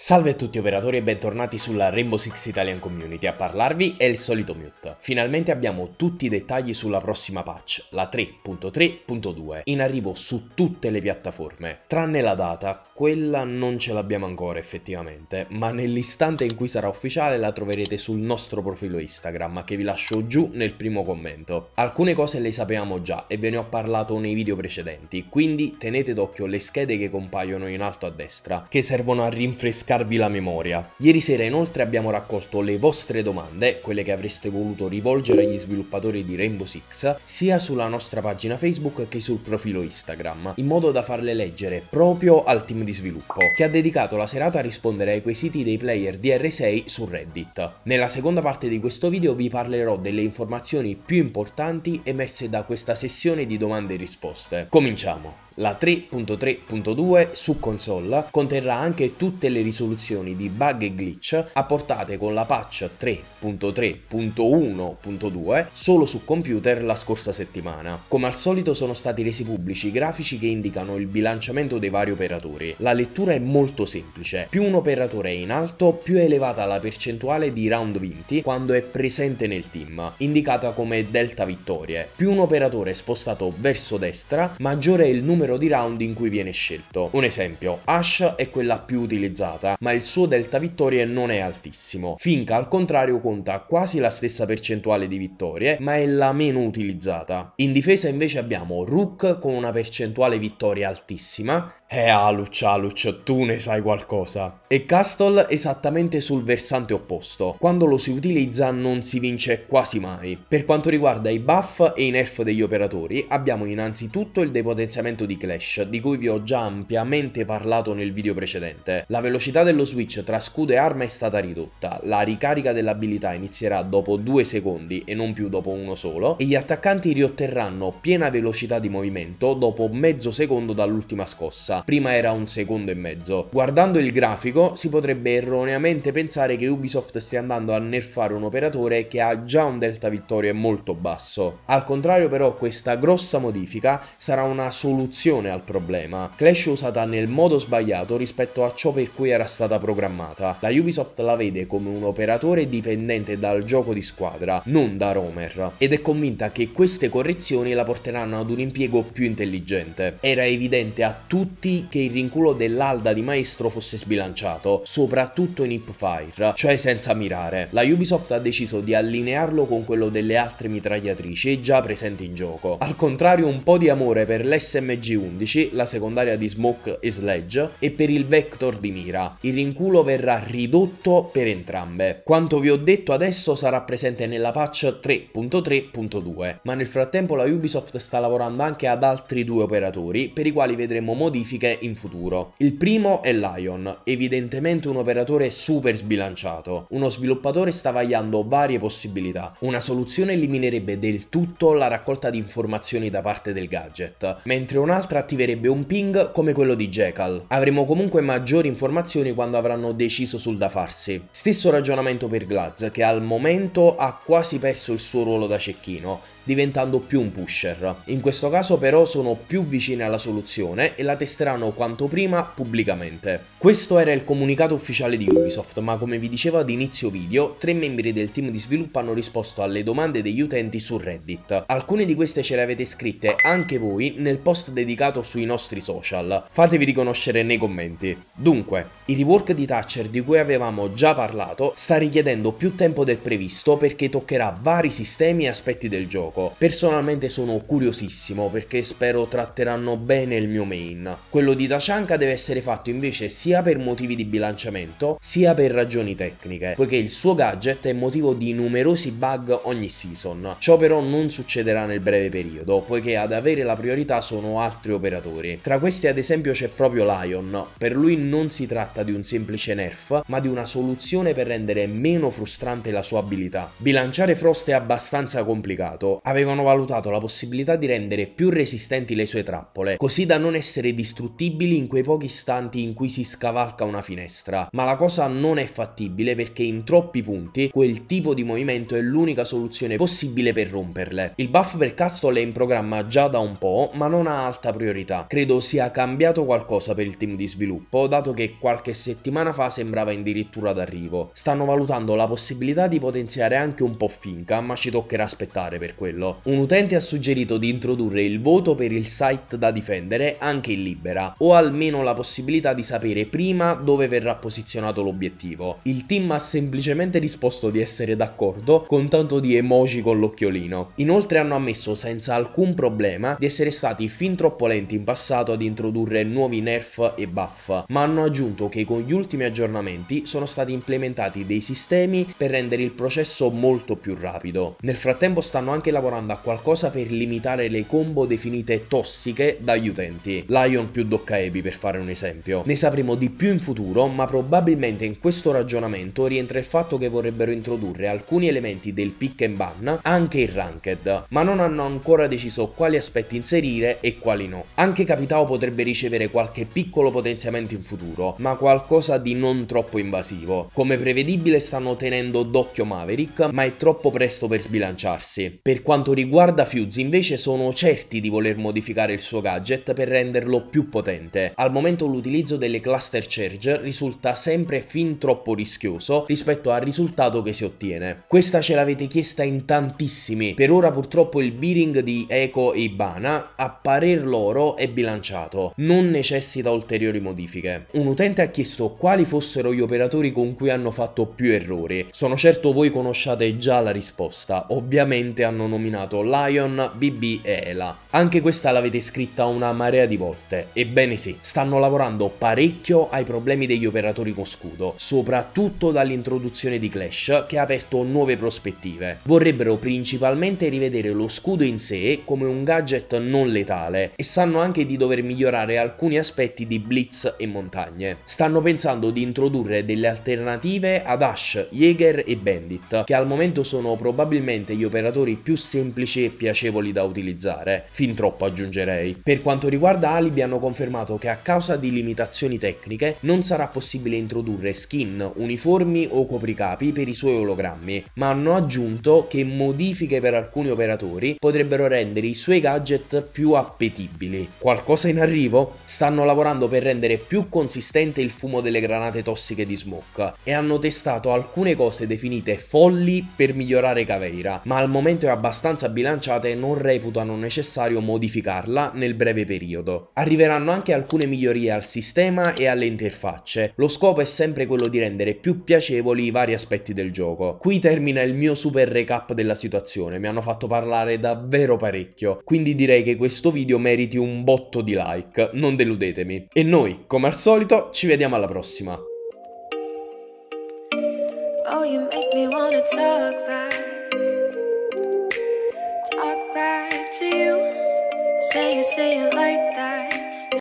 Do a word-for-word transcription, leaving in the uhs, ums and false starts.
Salve a tutti operatori e bentornati sulla Rainbow Six Italian Community. A parlarvi è il solito Mute. Finalmente abbiamo tutti i dettagli sulla prossima patch, la tre punto tre punto due, in arrivo su tutte le piattaforme, tranne la data, quella non ce l'abbiamo ancora effettivamente, ma nell'istante in cui sarà ufficiale la troverete sul nostro profilo Instagram, che vi lascio giù nel primo commento. Alcune cose le sapevamo già e ve ne ho parlato nei video precedenti, quindi tenete d'occhio le schede che compaiono in alto a destra, che servono a rinfrescare la memoria. Ieri sera inoltre abbiamo raccolto le vostre domande, quelle che avreste voluto rivolgere agli sviluppatori di Rainbow Six, sia sulla nostra pagina Facebook che sul profilo Instagram, in modo da farle leggere proprio al team di sviluppo, che ha dedicato la serata a rispondere ai quesiti dei player di R sei su Reddit. Nella seconda parte di questo video vi parlerò delle informazioni più importanti emerse da questa sessione di domande e risposte. Cominciamo! La tre punto tre punto due su console conterrà anche tutte le risoluzioni di bug e glitch apportate con la patch tre punto tre punto uno punto due solo su computer la scorsa settimana. Come al solito sono stati resi pubblici i grafici che indicano il bilanciamento dei vari operatori. La lettura è molto semplice: più un operatore è in alto, più è elevata la percentuale di round vinti quando è presente nel team, indicata come delta vittorie. Più un operatore è spostato verso destra, maggiore è il numero di round in cui viene scelto. Un esempio: Ashe è quella più utilizzata, ma il suo delta vittorie non è altissimo. Finka al contrario conta quasi la stessa percentuale di vittorie, ma è la meno utilizzata. In difesa invece abbiamo Rook con una percentuale vittoria altissima. Eh Aluc, Aluc, tu ne sai qualcosa. E Castle esattamente sul versante opposto. Quando lo si utilizza non si vince quasi mai. Per quanto riguarda i buff e i nerf degli operatori, abbiamo innanzitutto il depotenziamento di Clash, di cui vi ho già ampiamente parlato nel video precedente. La velocità dello switch tra scudo e arma è stata ridotta, la ricarica dell'abilità inizierà dopo due secondi e non più dopo uno solo, e gli attaccanti riotterranno piena velocità di movimento dopo mezzo secondo dall'ultima scossa. Prima era un secondo e mezzo. Guardando il grafico si potrebbe erroneamente pensare che Ubisoft stia andando a nerfare un operatore che ha già un delta vittorie molto basso. Al contrario però questa grossa modifica sarà una soluzione al problema. Clash è usata nel modo sbagliato rispetto a ciò per cui era stata programmata. La Ubisoft la vede come un operatore dipendente dal gioco di squadra, non da roamer, ed è convinta che queste correzioni la porteranno ad un impiego più intelligente. Era evidente a tutti che il rinculo dell'Alda di Maestro fosse sbilanciato, soprattutto in hipfire, cioè senza mirare. La Ubisoft ha deciso di allinearlo con quello delle altre mitragliatrici già presenti in gioco. Al contrario, un po' di amore per l'S M G undici, la secondaria di Smoke e Sledge, e per il Vector di mira. Il rinculo verrà ridotto per entrambe. Quanto vi ho detto adesso sarà presente nella patch tre punto tre punto due, ma nel frattempo la Ubisoft sta lavorando anche ad altri due operatori per i quali vedremo modifiche in futuro. Il primo è Lion, evidentemente un operatore super sbilanciato. Uno sviluppatore sta vagliando varie possibilità. Una soluzione eliminerebbe del tutto la raccolta di informazioni da parte del gadget, mentre un'altra attiverebbe un ping come quello di Jackal. Avremo comunque maggiori informazioni quando avranno deciso sul da farsi. Stesso ragionamento per Glaz, che al momento ha quasi perso il suo ruolo da cecchino, diventando più un pusher. In questo caso però sono più vicini alla soluzione e la testeranno quanto prima pubblicamente. Questo era il comunicato ufficiale di Ubisoft, ma come vi dicevo ad inizio video, tre membri del team di sviluppo hanno risposto alle domande degli utenti su Reddit. Alcune di queste ce le avete scritte anche voi nel post dedicato sui nostri social. Fatevi riconoscere nei commenti. Dunque, il rework di Thatcher di cui avevamo già parlato sta richiedendo più tempo del previsto perché toccherà vari sistemi e aspetti del gioco. Personalmente sono curiosissimo perché spero tratteranno bene il mio main. Quello di Tachanka deve essere fatto invece sia per motivi di bilanciamento sia per ragioni tecniche, poiché il suo gadget è motivo di numerosi bug ogni season. Ciò però non succederà nel breve periodo, poiché ad avere la priorità sono altri operatori. Tra questi ad esempio c'è proprio Lion. Per lui non si tratta di un semplice nerf, ma di una soluzione per rendere meno frustrante la sua abilità. Bilanciare Frost è abbastanza complicato. Avevano valutato la possibilità di rendere più resistenti le sue trappole, così da non essere distruttibili in quei pochi istanti in cui si scavalca una finestra, ma la cosa non è fattibile perché in troppi punti quel tipo di movimento è l'unica soluzione possibile per romperle. Il buff per Castle è in programma già da un po', ma non ha alta alta priorità. Credo sia cambiato qualcosa per il team di sviluppo, dato che qualche settimana fa sembrava addirittura d'arrivo. Stanno valutando la possibilità di potenziare anche un po' Finca, ma ci toccherà aspettare per quello. Un utente ha suggerito di introdurre il voto per il site da difendere anche in libera, o almeno la possibilità di sapere prima dove verrà posizionato l'obiettivo. Il team ha semplicemente risposto di essere d'accordo con tanto di emoji con l'occhiolino. Inoltre hanno ammesso senza alcun problema di essere stati fin troppo lenti in passato ad introdurre nuovi nerf e buff, ma hanno aggiunto che con gli ultimi aggiornamenti sono stati implementati dei sistemi per rendere il processo molto più rapido. Nel frattempo stanno anche lavorando a qualcosa per limitare le combo definite tossiche dagli utenti. Lion più Dokkaebi, per fare un esempio. Ne sapremo di più in futuro, ma probabilmente in questo ragionamento rientra il fatto che vorrebbero introdurre alcuni elementi del pick and ban anche in ranked, ma non hanno ancora deciso quali aspetti inserire e quali no. Anche Capitao potrebbe ricevere qualche piccolo potenziamento in futuro, ma qualcosa di non troppo invasivo. Come prevedibile stanno tenendo d'occhio Maverick, ma è troppo presto per sbilanciarsi. Per quanto riguarda Fuse invece sono certi di voler modificare il suo gadget per renderlo più potente. Al momento l'utilizzo delle cluster charge risulta sempre fin troppo rischioso rispetto al risultato che si ottiene. Questa ce l'avete chiesta in tantissimi. Per ora purtroppo il bearing di Echo e Ibana a parer loro è bilanciato, non necessita ulteriori modifiche. Un utente ha chiesto quali fossero gli operatori con cui hanno fatto più errori. Sono certo voi conosciate già la risposta, ovviamente hanno nominato Lion, B B e Ela. Anche questa l'avete scritta una marea di volte. Ebbene sì, stanno lavorando parecchio ai problemi degli operatori con scudo, soprattutto dall'introduzione di Clash che ha aperto nuove prospettive. Vorrebbero principalmente rivedere lo scudo in sé come un gadget non letale e sanno anche di dover migliorare alcuni aspetti di Blitz e montagne. Stanno pensando di introdurre delle alternative ad Ashe, Jäger e Bandit, che al momento sono probabilmente gli operatori più semplici e piacevoli da utilizzare, fin troppo aggiungerei. Per quanto riguarda Alibi hanno confermato che a causa di limitazioni tecniche non sarà possibile introdurre skin, uniformi o copricapi per i suoi ologrammi, ma hanno aggiunto che modifiche per alcuni operatori potrebbero rendere i suoi gadget più appetibili. Qualcosa in arrivo? Stanno lavorando per rendere più consistente il fumo delle granate tossiche di Smoke e hanno testato alcune cose definite folli per migliorare Caveira, ma al momento è abbastanza bilanciata e non reputano necessario modificarla nel breve periodo. Arriveranno anche alcune migliorie al sistema e alle interfacce. Lo scopo è sempre quello di rendere più piacevoli i vari aspetti del gioco. Qui termina il mio super recap della situazione, mi hanno fatto parlare davvero parecchio, quindi direi che questo video meriti un botto di like, non deludetemi. E noi, come al solito, ci vediamo alla prossima. Oh, you make me wanna talk back, talk back to you. Say it, say it like that.